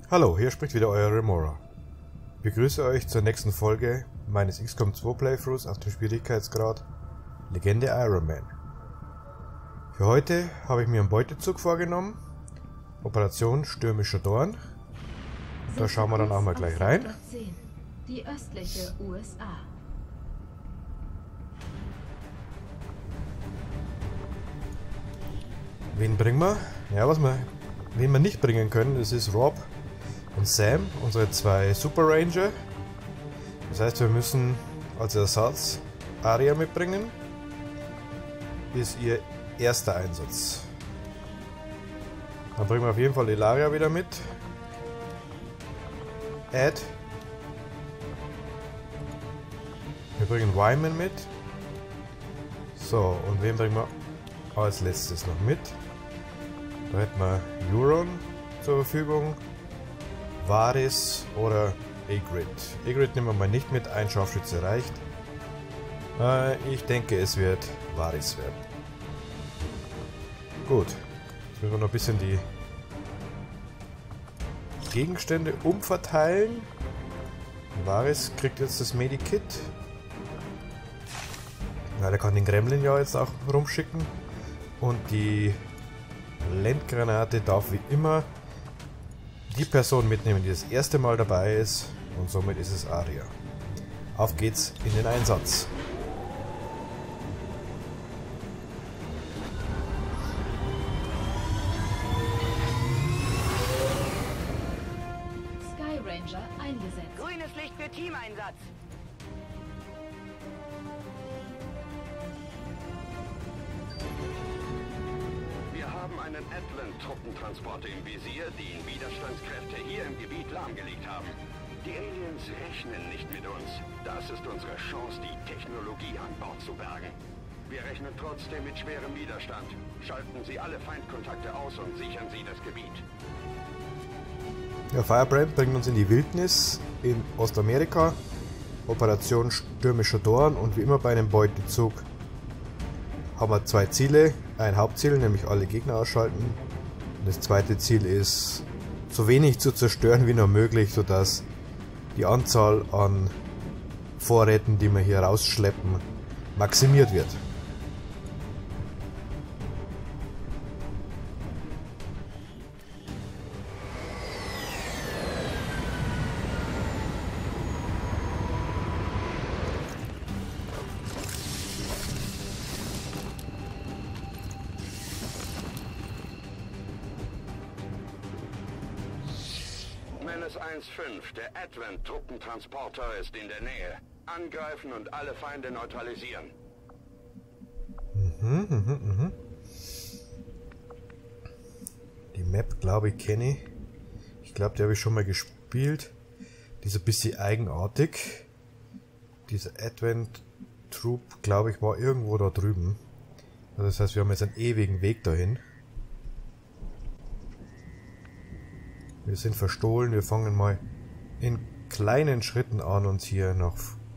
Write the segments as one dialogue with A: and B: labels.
A: Hallo, hier spricht wieder euer Remora. Ich begrüße euch zur nächsten Folge meines XCOM 2 Playthroughs auf dem Schwierigkeitsgrad Legende Iron Man. Für heute habe ich mir einen Beutezug vorgenommen, Operation Stürmischer Dorn. Da schauen wir dann auch mal gleich rein.
B: Die östliche USA.
A: Wen bringen wir? Ja, wen wir nicht bringen können, das ist Rob und Sam, unsere zwei Super Ranger. Das heißt, wir müssen als Ersatz Aria mitbringen. Ist ihr erster Einsatz. Dann bringen wir auf jeden Fall Ilaria wieder mit. Ed. Wir bringen Wyman mit. So, und wen bringen wir als letztes noch mit? Da hätten wir Euron zur Verfügung, Varys oder Ygritte. Ygritte nehmen wir mal nicht mit, ein Scharfschütze reicht. Ich denke, es wird Varys werden. Gut, jetzt müssen wir noch ein bisschen die Gegenstände umverteilen. Varys kriegt jetzt das Medikit. Ja, der kann den Gremlin ja jetzt auch rumschicken. Und die Landgranate darf wie immer die Person mitnehmen, die das erste Mal dabei ist, und somit ist es Aria. Auf geht's in den Einsatz.
B: Sky Ranger eingesetzt.
C: Grünes Licht für Teameinsatz.
D: Wir haben einen Atlant-Truppentransporter im Visier, die Widerstandskräfte hier im Gebiet lahmgelegt haben. Die Aliens rechnen nicht mit uns. Das ist unsere Chance, die Technologie an Bord zu bergen. Wir rechnen trotzdem mit schwerem Widerstand. Schalten Sie alle Feindkontakte aus und sichern Sie das Gebiet.
A: Ja, Firebrand bringt uns in die Wildnis in Ostamerika. Operation Stürmischer Dorn, und wie immer bei einem Beutezug haben wir zwei Ziele. Ein Hauptziel, nämlich alle Gegner ausschalten. Und das zweite Ziel ist, so wenig zu zerstören wie nur möglich, sodass die Anzahl an Vorräten, die wir hier rausschleppen, maximiert wird.
D: Menace 1-5, der Atlant-Truppentransporter ist in der Nähe. Angreifen und alle Feinde neutralisieren.
A: Die Map, glaube ich, kenne ich. Ich glaube, die habe ich schon mal gespielt. Die ist ein bisschen eigenartig. Dieser Advent Troop, glaube ich, war irgendwo da drüben. Also das heißt, wir haben jetzt einen ewigen Weg dahin. Wir sind verstohlen. Wir fangen mal in kleinen Schritten an, uns hier nach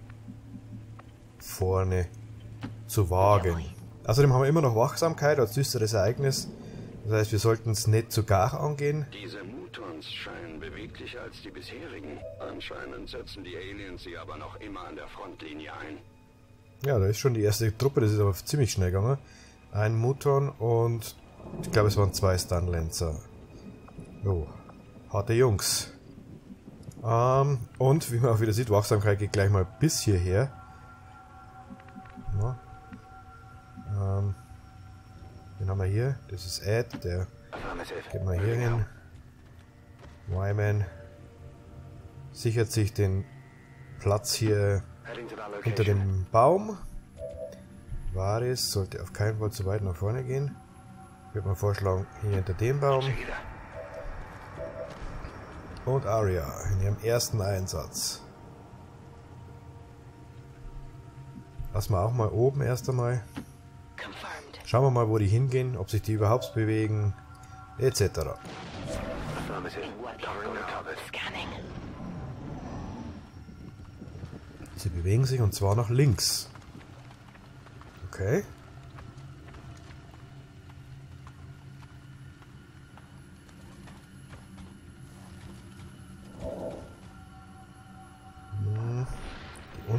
A: vorne zu wagen. Außerdem haben wir immer noch Wachsamkeit als düsteres Ereignis. Das heißt, wir sollten es nicht zu gar angehen.
D: Diese Mutons scheinen beweglicher als die bisherigen. Anscheinend setzen die Aliens sie aber noch immer an der Frontlinie ein.
A: Ja, da ist schon die erste Truppe, das ist aber ziemlich schnell gegangen. Ein Muton und ich glaube, es waren zwei Stunlancer. Jo, harte Jungs. Und wie man auch wieder sieht, Wachsamkeit geht gleich mal bis hierher. Ja. Den haben wir hier, das ist Ed, der geht mal hier hin. Wyman sichert sich den Platz hier hinter dem Baum. Varys sollte auf keinen Fall zu weit nach vorne gehen. Ich würde mal vorschlagen, hier hinter dem Baum. Und Aria in ihrem ersten Einsatz. Lassen wir auch mal oben erst einmal. Schauen wir mal, wo die hingehen, ob sich die überhaupt bewegen, etc. Sie bewegen sich, und zwar nach links. Okay.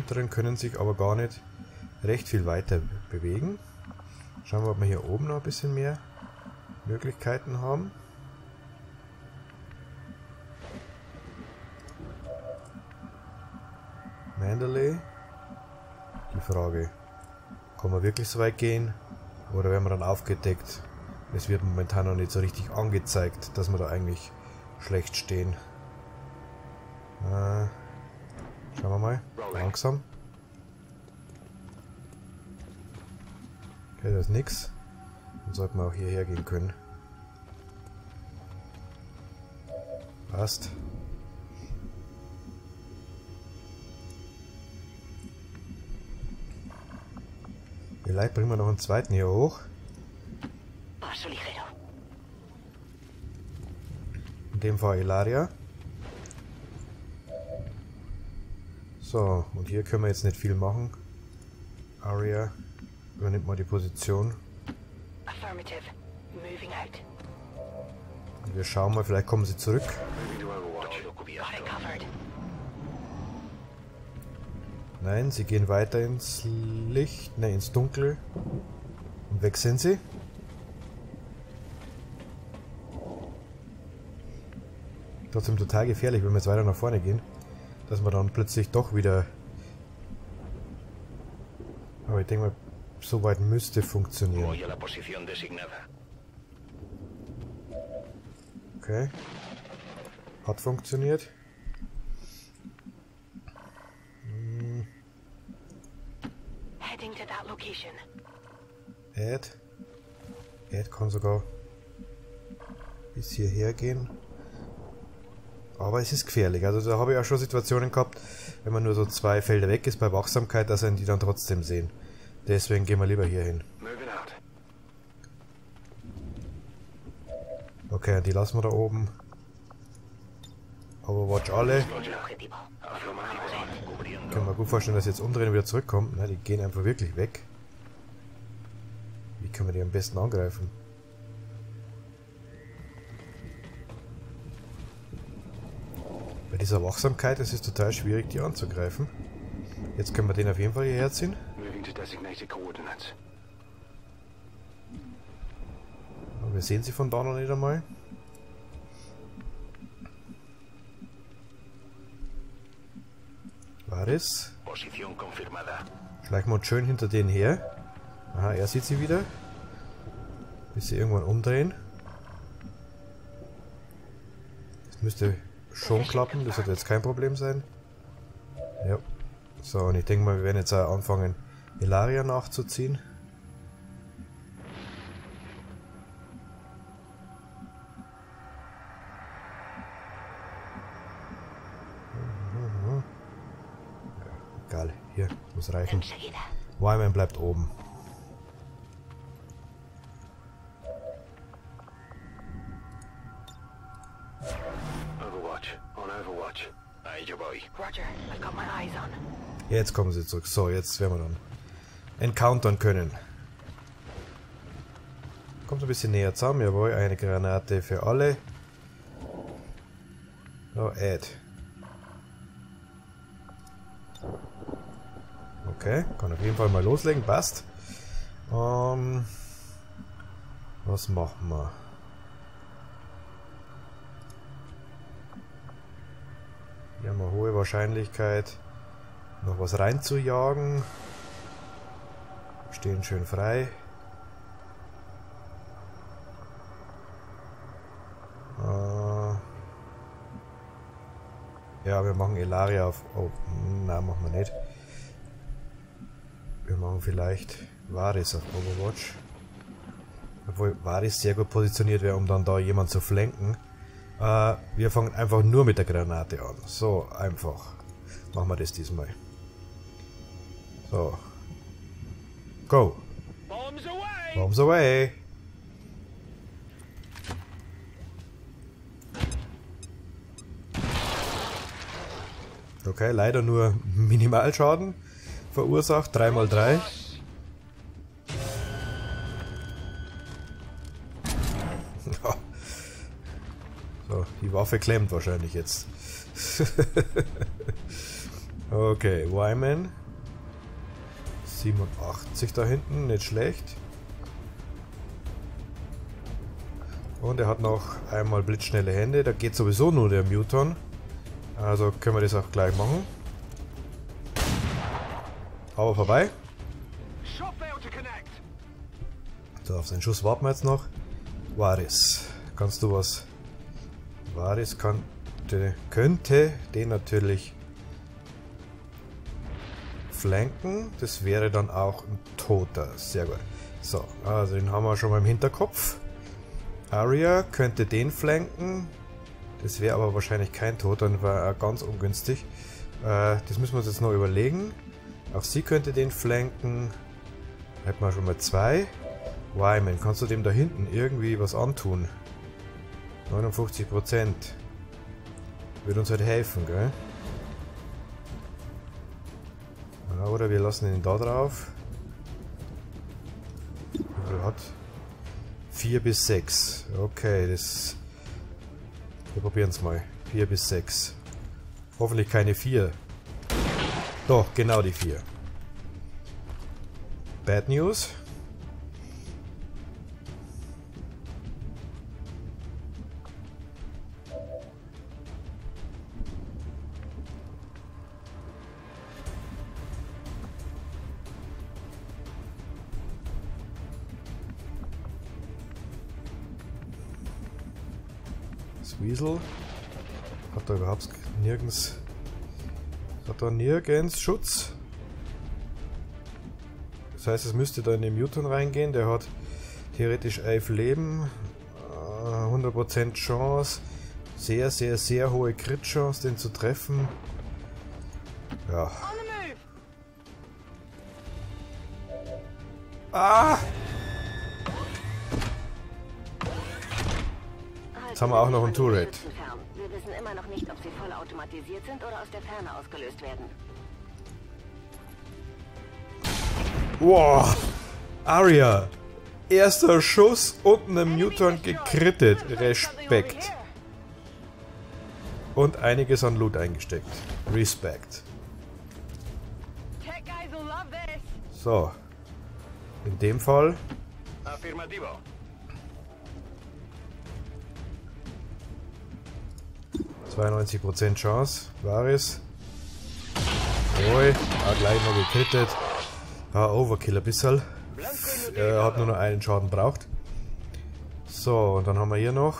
A: unteren können sich aber gar nicht recht viel weiter bewegen. Schauen wir, ob wir hier oben noch ein bisschen mehr Möglichkeiten haben. Mandalay. Die Frage, kann man wirklich so weit gehen? Oder werden wir dann aufgedeckt? Es wird momentan noch nicht so richtig angezeigt, dass wir da eigentlich schlecht stehen. Schauen wir mal. Langsam. Okay, da ist nichts. Dann sollten wir auch hierher gehen können. Passt. Vielleicht bringen wir noch einen zweiten hier hoch. In dem Fall Ilaria. So, und hier können wir jetzt nicht viel machen. Aria übernimmt mal die Position. Und wir schauen mal, vielleicht kommen sie zurück. Nein, sie gehen weiter ins Licht, ne, ins Dunkel. Und weg sind sie. Trotzdem total gefährlich, wenn wir jetzt weiter nach vorne gehen, dass wir dann plötzlich doch wieder... Aber ich denke mal, so weit müsste funktionieren. Okay. Hat funktioniert. Ed kann sogar bis hierher gehen. Aber es ist gefährlich. Also da habe ich auch schon Situationen gehabt, wenn man nur so 2 Felder weg ist bei Wachsamkeit, dass einen die dann trotzdem sehen. Deswegen gehen wir lieber hier hin. Okay, die lassen wir da oben. Overwatch alle. Können wir gut vorstellen, dass sie jetzt umdrehen und wieder zurückkommen. Na, die gehen einfach wirklich weg. Wie können wir die am besten angreifen? Bei dieser Wachsamkeit ist es total schwierig, die anzugreifen. Jetzt können wir den auf jeden Fall hierher ziehen. Aber wir sehen sie von da noch nicht einmal. Varys. Schleichen wir uns schön hinter denen her. Aha, er sieht sie wieder. Bis sie irgendwann umdrehen. Das müsste schon klappen, das wird jetzt kein Problem sein. Ja. So, und ich denke mal, wir werden jetzt auch anfangen, Ilaria nachzuziehen. Egal, hier, muss reichen. Wyman bleibt oben. Jetzt kommen sie zurück. So, jetzt werden wir dann encountern können. Kommt ein bisschen näher zusammen. Jawohl, eine Granate für alle. Oh, Ed. Okay, kann auf jeden Fall mal loslegen. Passt. Was machen wir? Hier haben wir hohe Wahrscheinlichkeit, noch was reinzujagen. Stehen schön frei. Ja, wir machen Ilaria auf... Oh, nein, machen wir nicht. Wir machen vielleicht Varys auf Overwatch. Obwohl Varys sehr gut positioniert wäre, um dann da jemanden zu flanken. Wir fangen einfach nur mit der Granate an. So, einfach. Machen wir das diesmal. So. Go.
C: Bombs away!
A: Bombs away! Okay, leider nur Minimalschaden verursacht. 3×3. So, die Waffe klemmt wahrscheinlich jetzt. Okay, Wyman. 87 da hinten, nicht schlecht. Und er hat noch einmal blitzschnelle Hände. Da geht sowieso nur der Muton. Also können wir das auch gleich machen. Aber vorbei. So, auf seinen Schuss warten wir jetzt noch. Varys, kannst du was? Varys könnte den natürlich flanken. Das wäre dann auch ein Toter. Sehr gut. So, also den haben wir schon mal im Hinterkopf. Arya könnte den flanken. Das wäre aber wahrscheinlich kein Toter, dann war er ganz ungünstig. Das müssen wir uns jetzt noch überlegen. Auch sie könnte den flanken. Hätten wir schon mal 2. Wyman, kannst du dem da hinten irgendwie was antun? 59%. Würde uns halt helfen, gell? Ja, oder wir lassen ihn da drauf. Er hat 4 bis 6. Okay, das... Wir probieren es mal. 4 bis 6. Hoffentlich keine 4. Doch, genau die 4. Bad News. Weasel hat da überhaupt nirgends Schutz. Das heißt, es müsste da in den Muton reingehen. Der hat theoretisch 11 Leben, 100% Chance, sehr, sehr, sehr hohe Crit-Chance, den zu treffen. Ja. Ah! Jetzt haben wir auch noch ein Turret.
C: Wir wissen immer noch nicht, ob sie voll automatisiert sind oder aus der Ferne ausgelöst werden.
A: Wow! Arya! Erster Schuss und einem Muton gekrittet. Respekt. Und einiges an Loot eingesteckt. Respekt. So. In dem Fall.
D: Affirmativo.
A: 92% Chance. Varys. Oi. Gleich noch gekrittet. Overkill ein bisschen. Er hat nur noch einen Schaden braucht. So, und dann haben wir hier noch.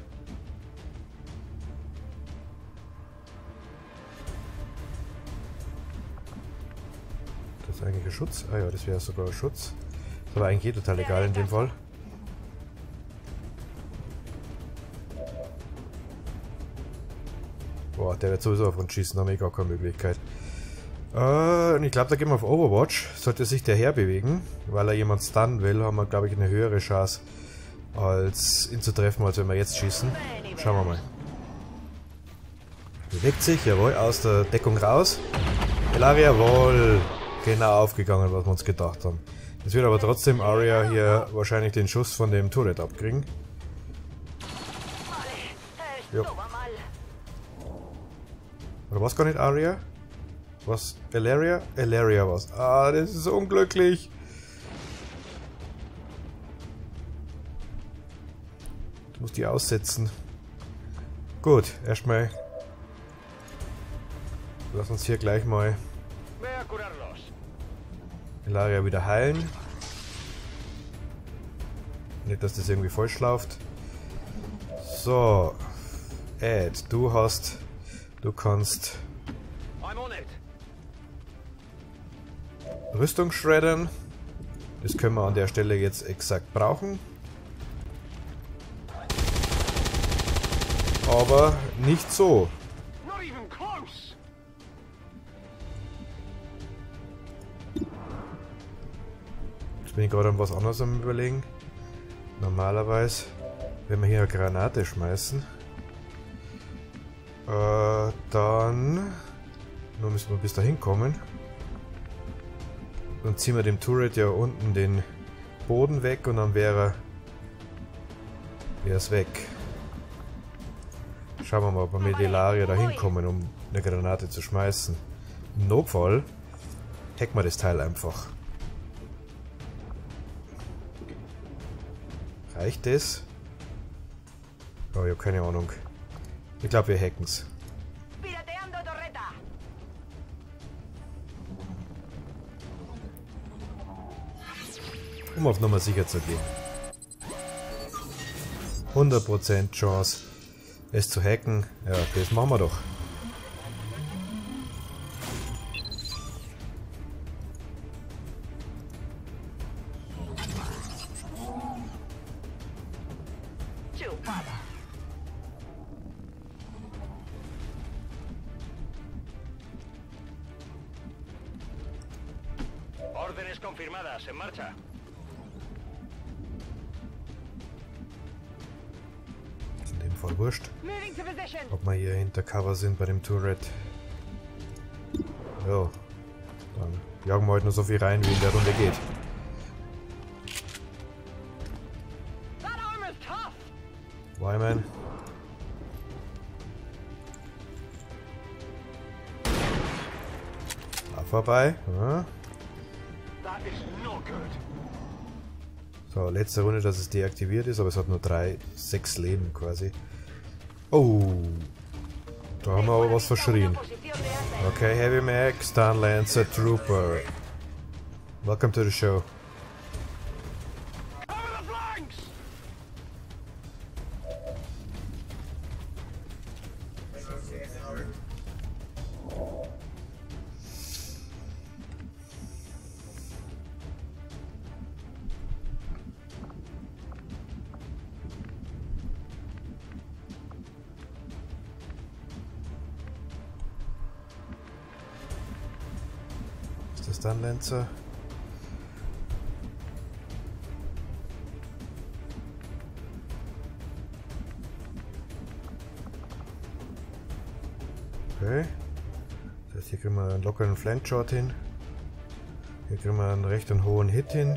A: Das ist eigentlich ein Schutz. Ah ja, das wäre sogar ein Schutz. Das war eigentlich total egal in dem Fall. Boah, der wird sowieso auf uns schießen, da haben wir gar keine Möglichkeit. Und ich glaube, da gehen wir auf Overwatch. Sollte sich der Herr bewegen, weil er jemand stunnen will, haben wir, glaube ich, eine höhere Chance, als ihn zu treffen, als wenn wir jetzt schießen. Schauen wir mal. Bewegt sich, jawohl, aus der Deckung raus. Ilaria, jawohl. Genau aufgegangen, was wir uns gedacht haben. Jetzt wird aber trotzdem Arya hier wahrscheinlich den Schuss von dem Turret abkriegen. Jo. Oder was gar nicht Arya? Was? Ilaria? Ilaria was. Ah, das ist so unglücklich. Du musst die aussetzen. Gut, erstmal. Lass uns hier gleich mal Ilaria wieder heilen. Nicht, dass das irgendwie falsch läuft. So. Ed, du kannst Rüstung shreddern. Das können wir an der Stelle jetzt exakt brauchen. Aber nicht so. Jetzt bin ich gerade an was anderes am Überlegen. Normalerweise, wenn wir hier eine Granate schmeißen, dann nur müssen wir bis dahin kommen. Dann ziehen wir dem Turret ja unten den Boden weg und dann wäre es weg. Schauen wir mal, ob wir mit Ilaria da hinkommen, um eine Granate zu schmeißen. Im Notfall hacken wir das Teil einfach. Reicht das? Oh, ich habe keine Ahnung. Ich glaube, wir hacken's. Um auf Nummer sicher zu gehen. 100% Chance, es zu hacken. Ja, das machen wir doch.
D: Órdenes confirmadas, en marcha.
A: In dem Fall wurscht. Ob wir hier hinter Cover sind bei dem Turret. Ja, dann jagen wir halt nur so viel rein, wie in der Runde geht. Wyman. Vorbei. Ja. So, letzte Runde, dass es deaktiviert ist, aber es hat nur 6 Leben quasi. Oh, da haben wir aber was verschrien. Okay, Heavy Mag, Stun Lancer, Trooper. Welcome to the show. Stun Lancer. Okay. Das heißt, hier kriegen wir einen lockeren Flankshot hin. Hier kriegen wir einen recht hohen Hit hin.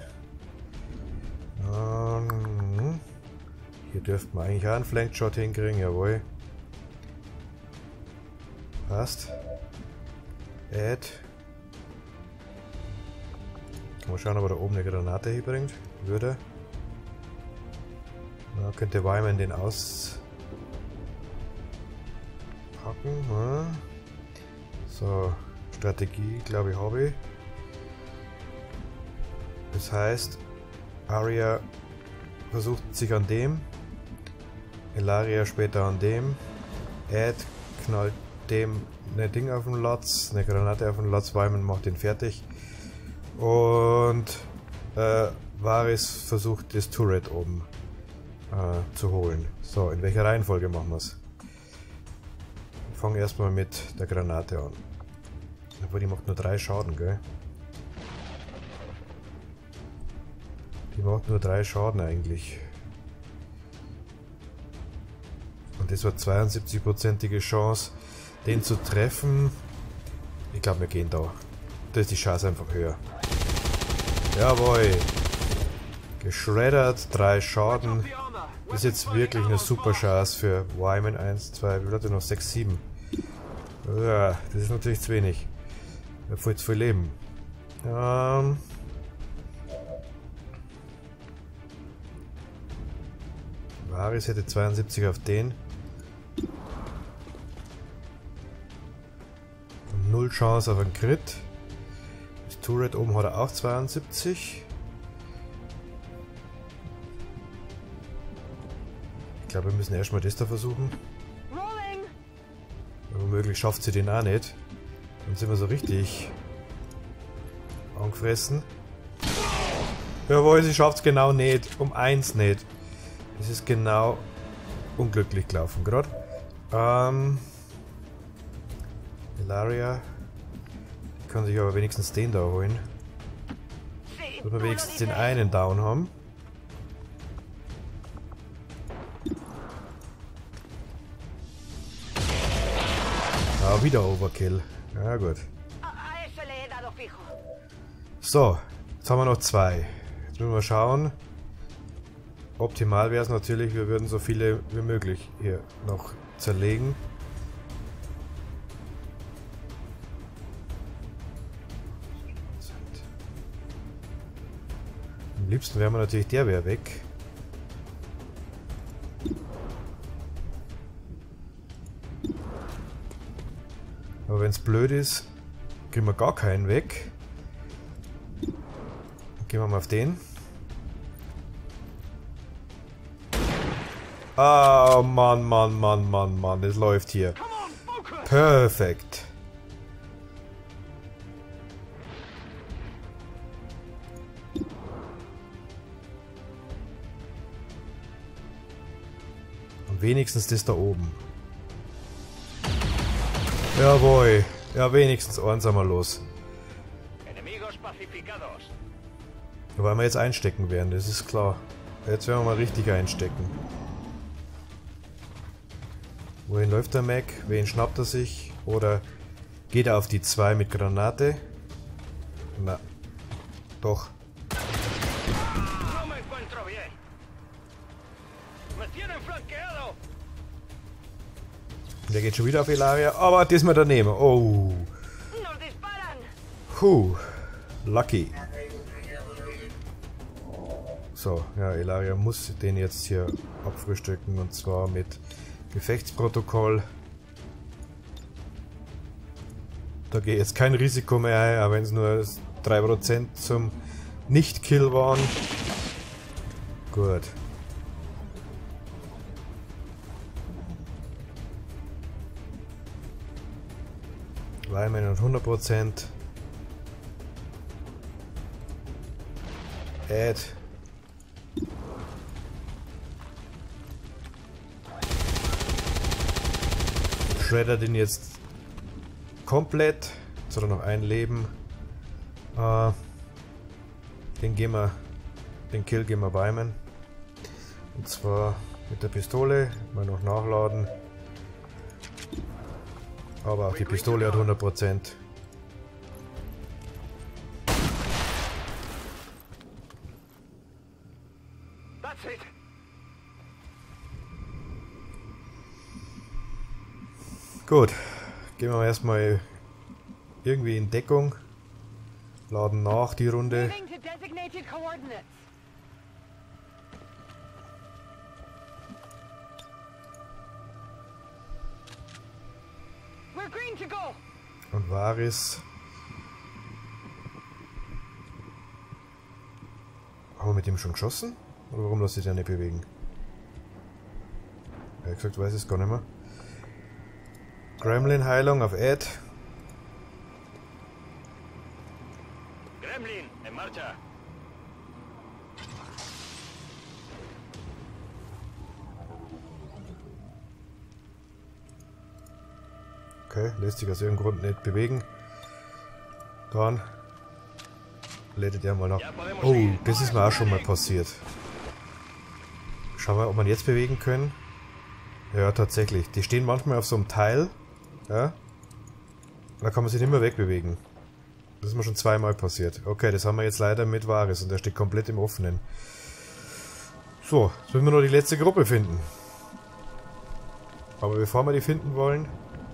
A: Hier dürften wir eigentlich auch einen Flankshot hinkriegen, jawohl. Passt. Add. Mal schauen, ob er da oben eine Granate hinbringt. Würde. Da könnte Wyman den auspacken. Ja. So, Strategie, glaube ich, habe ich. Das heißt, Aria versucht sich an dem. Ilaria später an dem. Ed knallt dem eine Ding auf den Latz, eine Granate auf den Latz. Wyman macht ihn fertig. Und Varys versucht das Turret oben zu holen. So, in welcher Reihenfolge machen wir es? Wir fangen erstmal mit der Granate an. Obwohl, die macht nur 3 Schaden, gell? Die macht nur 3 Schaden eigentlich. Und das war 72%ige Chance, den zu treffen. Ich glaube, wir gehen da. Da ist die Chance einfach höher. Jawohl. Geschreddert, 3 Schaden. Das ist jetzt wirklich eine super Chance für Wyman. 1, 2, wie hat er noch? 6, 7. Ja, das ist natürlich zu wenig. Er hat voll zu viel Leben. Varys hätte 72 auf den. Und 0 Chance auf einen Crit. Das Turret oben hat er auch 72. Ich glaube, wir müssen erstmal das da versuchen. Womöglich schafft sie den auch nicht. Dann sind wir so richtig angefressen. Jawohl, sie schafft es genau nicht. Um 1 nicht. Es ist genau unglücklich gelaufen gerade. Ilaria kann sich aber wenigstens den da holen. Dass wir wenigstens den einen down haben. Ah, wieder Overkill. Ja gut. So, jetzt haben wir noch 2. Jetzt müssen wir schauen. Optimal wäre es natürlich, wir würden so viele wie möglich hier noch zerlegen. Am liebsten wäre mir natürlich der wäre weg. Aber wenn es blöd ist, kriegen wir gar keinen weg. Dann gehen wir mal auf den. Ah, Mann, Mann, Mann, Mann, Mann, das läuft hier. Perfekt. Und wenigstens das da oben. Jawohl. Ja, wenigstens eins haben wir los. Weil wir jetzt einstecken werden, das ist klar. Jetzt werden wir mal richtig einstecken. Wohin läuft der Mac? Wen schnappt er sich? Oder geht er auf die 2 mit Granate? Na, doch. Der geht schon wieder auf Ilaria, aber diesmal daneben. Oh. Lucky. So, ja, Ilaria muss den jetzt hier abfrühstücken und zwar mit Gefechtsprotokoll. Da geht jetzt kein Risiko mehr ein, auch wenn es nur 3% zum Nicht-Kill waren. Gut. Weimen und 100%. Add. Shredder den jetzt komplett. Jetzt hat er noch ein Leben. Den Kill gehen wir weimen. Und zwar mit der Pistole. Mal noch nachladen. Aber auch die Pistole hat 100%. Gut, gehen wir erstmal irgendwie in Deckung. Laden nach die Runde. Und Varys. Haben wir mit ihm schon geschossen? Oder warum lässt sich der nicht bewegen? Ehrlich gesagt, weiß ich es gar nicht mehr. Gremlin-Heilung auf Ed.
D: Gremlin, en marcha.
A: Okay, lässt sich aus irgendeinem Grund nicht bewegen. Dann lädt er mal nach. Oh, das ist mir auch schon mal passiert. Schauen wir, ob wir ihn jetzt bewegen können. Ja, tatsächlich. Die stehen manchmal auf so einem Teil. Ja. Da kann man sich nicht mehr wegbewegen. Das ist mir schon zweimal passiert. Okay, das haben wir jetzt leider mit Varys und der steht komplett im Offenen. So, jetzt müssen wir noch die letzte Gruppe finden. Aber bevor wir die finden wollen,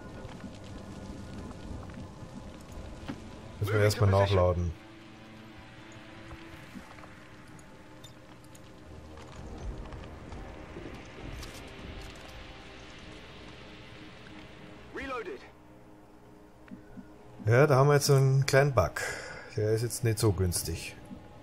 A: müssen wir erstmal nachladen. Ja, da haben wir jetzt so einen kleinen Bug. Der ist jetzt nicht so günstig.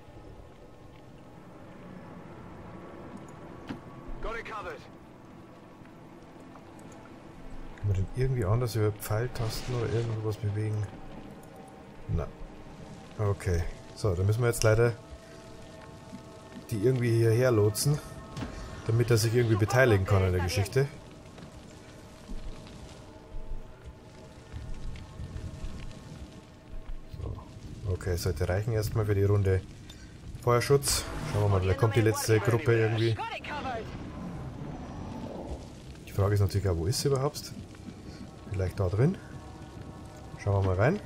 A: Kann man den irgendwie anders über Pfeiltasten oder irgendwas bewegen? Na. Okay. So, da müssen wir jetzt leider die irgendwie hierher lotsen, damit er sich irgendwie beteiligen kann an der Geschichte. Okay, sollte reichen erstmal für die Runde Feuerschutz. Schauen wir mal, da kommt die letzte Gruppe irgendwie. Die Frage ist natürlich auch, wo ist sie überhaupt? Vielleicht da drin. Schauen wir mal rein.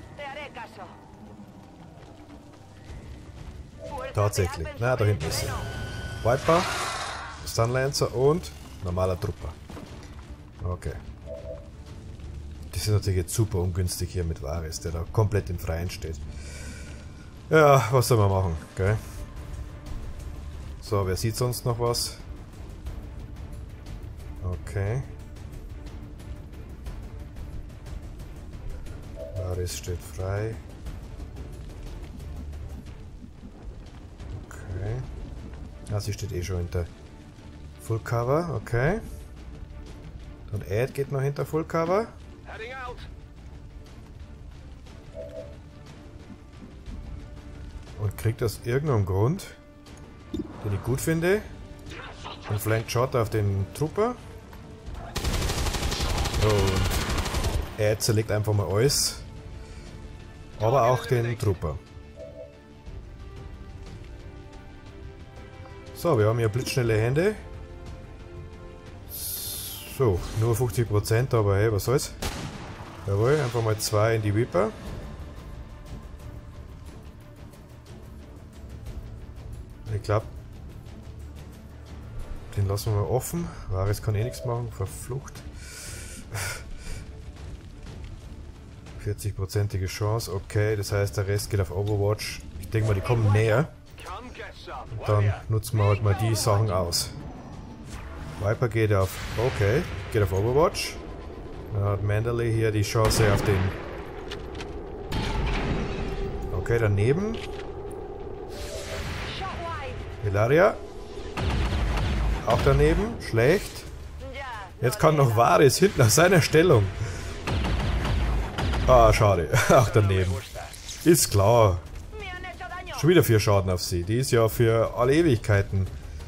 A: Tatsächlich. Na, da hinten ist sie. Viper, Stunlancer und normaler Trupper. Okay. Das ist natürlich jetzt super ungünstig hier mit Varys, der da komplett im Freien steht. Ja, was soll man machen, gell? So, wer sieht sonst noch was? Okay. Varys steht frei. Okay. Ah, sie steht eh schon hinter Full Cover, okay. Und Ed geht noch hinter Full Cover. Und kriegt aus irgendeinem Grund, den ich gut finde, einen Flank Shot auf den Trooper. Und Ed zerlegt einfach mal alles. Aber auch den Trooper. So, wir haben hier blitzschnelle Hände. So, nur 50%, aber hey, was soll's. Jawohl, einfach mal 2 in die Reaper. Ich glaube, den lassen wir mal offen. Varys kann eh nichts machen, verflucht. 40%ige Chance, okay, das heißt der Rest geht auf Overwatch. Ich denke mal, die kommen näher. Und dann nutzen wir halt mal die Sachen aus. Viper geht auf, okay, geht auf Overwatch. Dann hat Manderley hier die Chance auf den... Okay, daneben. Ilaria. Auch daneben, schlecht. Jetzt kann noch Varys hinten auf seiner Stellung. Ah, schade. Auch daneben. Ist klar. Schon wieder 4 Schaden auf sie. Die ist ja für alle Ewigkeiten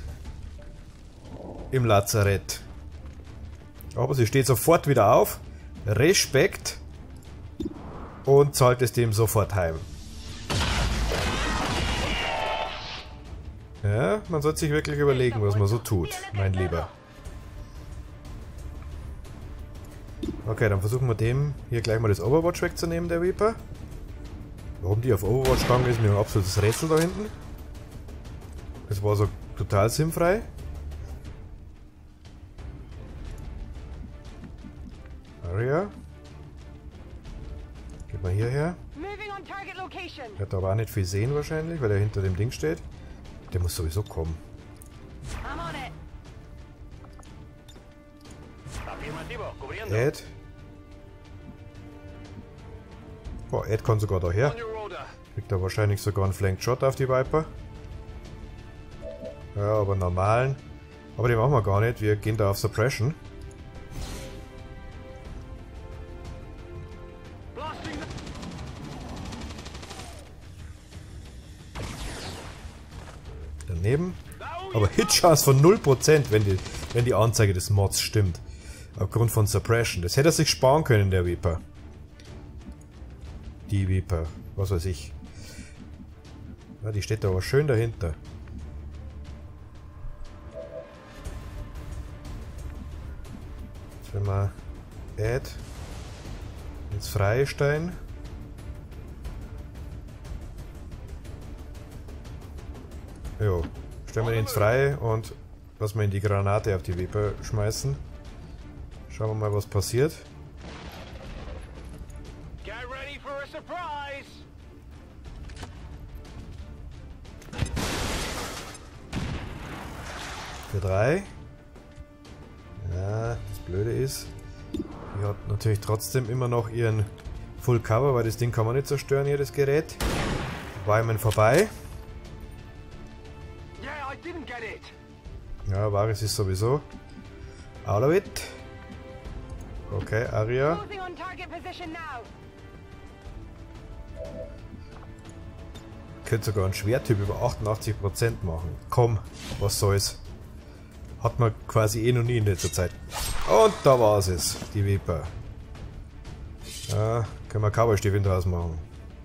A: im Lazarett. Aber sie steht sofort wieder auf. Respekt. Und zahlt es dem sofort heim. Ja, man sollte sich wirklich überlegen, was man so tut, mein Lieber. Okay, dann versuchen wir dem hier gleich mal das Overwatch wegzunehmen, der Reaper. Warum die auf Overwatch gegangen ist, mir ein absolutes Rätsel da hinten. Das war so total sinnfrei. Aria. Geht mal hierher. Er hat aber auch nicht viel sehen wahrscheinlich, weil er hinter dem Ding steht. Der muss sowieso kommen. Ed. Boah, Ed kann sogar daher. Kriegt er wahrscheinlich sogar einen Flanked Shot auf die Viper. Ja, aber normalen. Aber den machen wir gar nicht. Wir gehen da auf Suppression. Daneben. Aber Hitchance von 0%, wenn die Anzeige des Mods stimmt. Aufgrund von Suppression. Das hätte er sich sparen können, der Reaper. Die Reaper. Was weiß ich. Ja, die steht da aber schön dahinter. Jetzt wenn wir Add ins Freie stellen. Jo. Stellen wir den ins Freie und lassen wir in die Granate auf die Reaper schmeißen. Schauen wir mal, was passiert. Für 3. Ja, das Blöde ist, die hat natürlich trotzdem immer noch ihren Full Cover, weil das Ding kann man nicht zerstören hier, das Gerät. Weimen vorbei. Ja, Varys ist sowieso out of it. Okay, Aria. Könnte sogar einen Schwertyp über 88% machen. Komm, was soll's. Hat man quasi eh noch nie in letzter Zeit. Und da war es, die Viper. Ja, können wir Cowboy-Stiefel draus machen.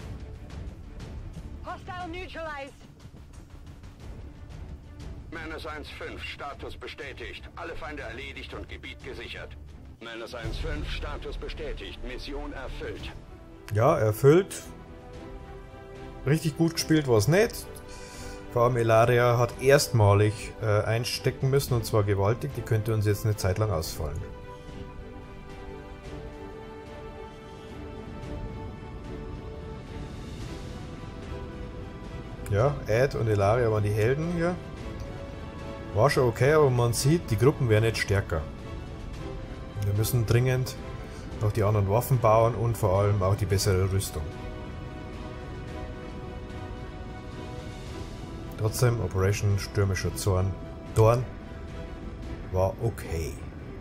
D: Menace 1-5, Status bestätigt. Alle Feinde erledigt und Gebiet gesichert. Menace 1-5, Status bestätigt. Mission erfüllt.
A: Ja, erfüllt. Richtig gut gespielt war es nicht. Vor allem Ilaria hat erstmalig einstecken müssen und zwar gewaltig. Die könnte uns jetzt eine Zeit lang ausfallen. Ja, Ed und Ilaria waren die Helden hier. War schon okay, aber man sieht, die Gruppen werden jetzt stärker. Wir müssen dringend noch die anderen Waffen bauen und vor allem auch die bessere Rüstung. Trotzdem, Operation Stürmischer Dorn war okay.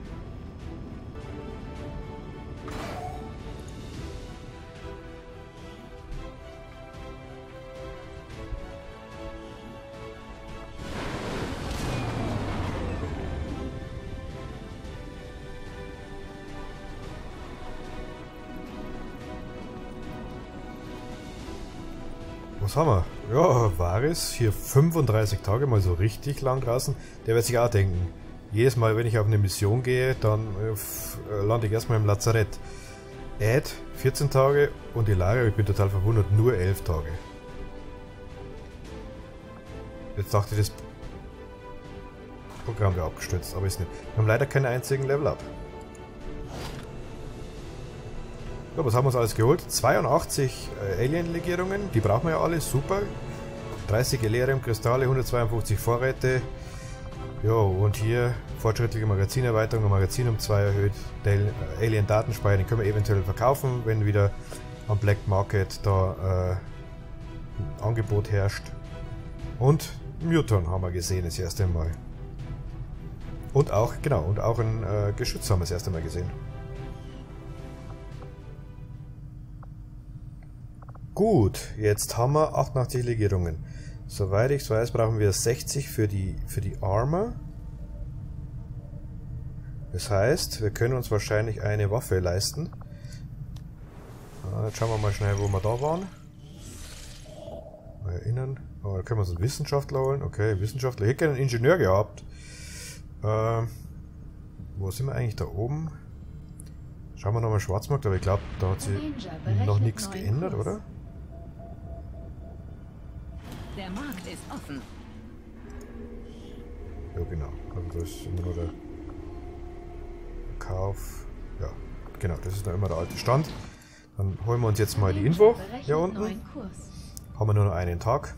A: Was haben wir? Ja, Varys, hier 35 Tage mal so richtig lang draußen. Der wird sich auch denken, jedes Mal, wenn ich auf eine Mission gehe, dann lande ich erstmal im Lazarett. Ed, 14 Tage und Ilaria, ich bin total verwundert, nur 11 Tage. Jetzt dachte ich, das Programm wäre abgestürzt, aber ist nicht. Wir haben leider keinen einzigen Level-Up. Ja, was haben wir uns alles geholt? 82 Alien-Legierungen, die brauchen wir ja alle, super. 30 Elerium-Kristalle, 152 Vorräte. Ja, und hier fortschrittliche Magazinerweiterung, Magazin um 2 erhöht. Der Alien-Datenspeicher, den können wir eventuell verkaufen, wenn wieder am Black Market da ein Angebot herrscht. Und Muton haben wir gesehen das erste Mal. Und auch, genau, und auch ein Geschütz haben wir das erste Mal gesehen. Gut, jetzt haben wir 88 Legierungen. Soweit ich es weiß, brauchen wir 60 für die Armor. Das heißt, wir können uns wahrscheinlich eine Waffe leisten. Jetzt schauen wir mal schnell, wo wir da waren. Mal erinnern. Oh, da können wir uns einen Wissenschaftler holen. Okay, Wissenschaftler. Ich hätte gerne einen Ingenieur gehabt. Wo sind wir eigentlich? Da oben? Schauen wir nochmal Schwarzmarkt, aber ich glaube, da hat sich noch nichts geändert, oder?
C: Der Markt ist offen.
A: Ja, genau. Also das ist immer nur der Kauf. Ja, genau. Das ist noch immer der alte Stand. Dann holen wir uns jetzt mal die Info hier unten. Haben wir nur noch einen Tag.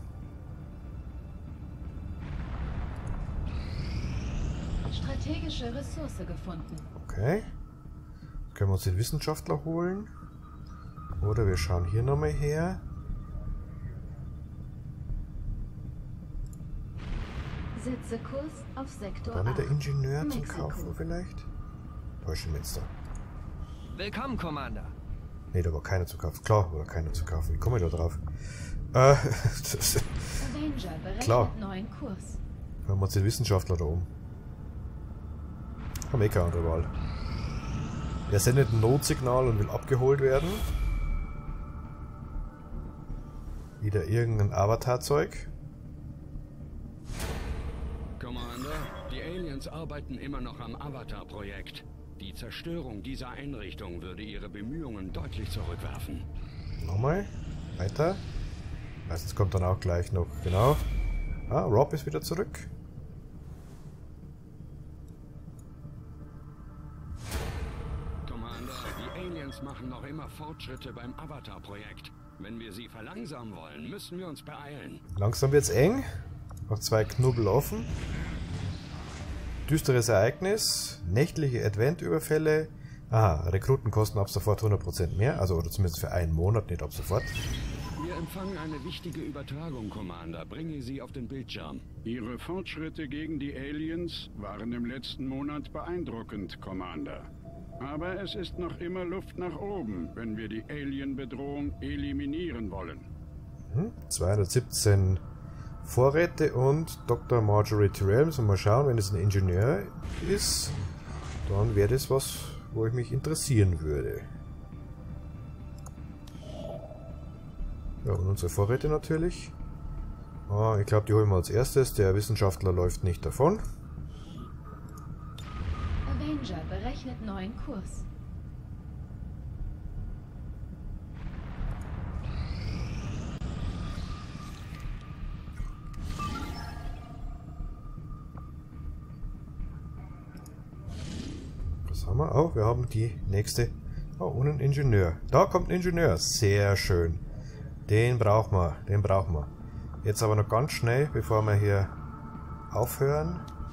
B: Strategische Ressource gefunden.
A: Okay. Jetzt können wir uns den Wissenschaftler holen. Oder wir schauen hier nochmal her.
B: Setze Kurs auf Sektor
A: Da nicht der
B: 8.
A: Ingenieur zum
B: Mexiko.
A: Kaufen vielleicht? Taschenmünster.
E: Willkommen, Commander.
A: Ne, da war keiner zu kaufen. Klar, war keiner zu kaufen. Wie komme ich da drauf?
B: Avenger berechnet
A: Klar.
B: neuen Kurs.
A: Hören wir uns den Wissenschaftler da um. Haben eh keine andere Wahl. Der sendet ein Notsignal und will abgeholt werden. Wieder irgendein Avatar-Zeug.
D: Commander, die Aliens arbeiten immer noch am Avatar-Projekt. Die Zerstörung dieser Einrichtung würde ihre Bemühungen deutlich zurückwerfen.
A: Nochmal. Weiter. Also jetzt kommt dann auch gleich noch. Genau. Ah, Rob ist wieder zurück.
D: Commander, die Aliens machen noch immer Fortschritte beim Avatar-Projekt. Wenn wir sie verlangsamen wollen, müssen wir uns beeilen.
A: Langsam wird's eng. Noch 2 Knubbel offen. Düsteres Ereignis. Nächtliche Advent-Überfälle. Aha, Rekruten kosten ab sofort 100% mehr. Also, oder zumindest für einen Monat, nicht ab sofort.
D: Wir empfangen eine wichtige Übertragung, Commander. Bringe sie auf den Bildschirm.
F: Ihre Fortschritte gegen die Aliens waren im letzten Monat beeindruckend, Commander. Aber es ist noch immer Luft nach oben, wenn wir die Alien-Bedrohung eliminieren wollen.
A: 217 Vorräte und Dr. Marjorie Tyrell. Müssen wir mal schauen, wenn es ein Ingenieur ist, dann wäre das was, wo ich mich interessieren würde. Ja, und unsere Vorräte natürlich. Ah, ich glaube, die holen wir als erstes. Der Wissenschaftler läuft nicht davon.
B: Avenger berechnet neuen Kurs.
A: Was haben wir? Oh, wir haben die nächste. Oh, und ein Ingenieur. Da kommt ein Ingenieur. Sehr schön. Den brauchen wir. Den brauchen wir. Jetzt aber noch ganz schnell, bevor wir hier aufhören.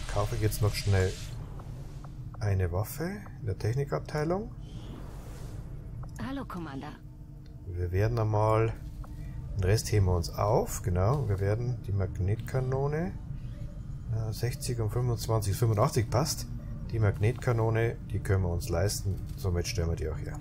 A: kaufe ich jetzt noch schnell eine Waffe in der Technikabteilung.
C: Hallo, Commander.
A: Wir werden einmal, den Rest heben wir uns auf, genau, wir werden die Magnetkanone, 60 und 25, 85 passt, die Magnetkanone, die können wir uns leisten, somit stellen wir die auch her.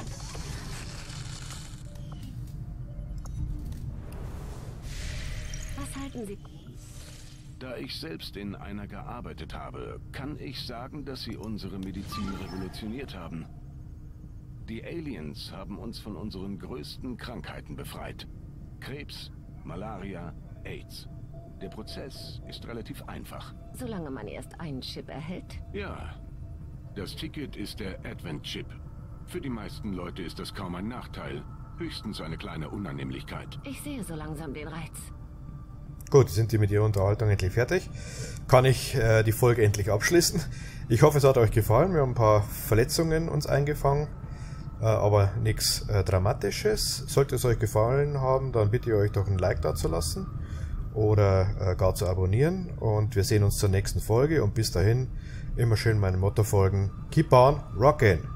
C: Was halten Sie?
G: Da ich selbst in einer gearbeitet habe, kann ich sagen, dass sie unsere Medizin revolutioniert haben. Die Aliens haben uns von unseren größten Krankheiten befreit. Krebs, Malaria, AIDS. Der Prozess ist relativ einfach.
C: Solange man erst einen Chip erhält?
G: Ja, das Ticket ist der Advent-Chip. Für die meisten Leute ist das kaum ein Nachteil, höchstens eine kleine Unannehmlichkeit.
C: Ich sehe so langsam den Reiz.
A: Gut, sind die mit ihrer Unterhaltung endlich fertig. Kann ich die Folge endlich abschließen. Ich hoffe, es hat euch gefallen. Wir haben ein paar Verletzungen uns eingefangen, aber nichts Dramatisches. Sollte es euch gefallen haben, dann bitte ich euch doch ein Like dazulassen oder gar zu abonnieren. Und wir sehen uns zur nächsten Folge und bis dahin immer schön meinem Motto folgen. Keep on rockin'!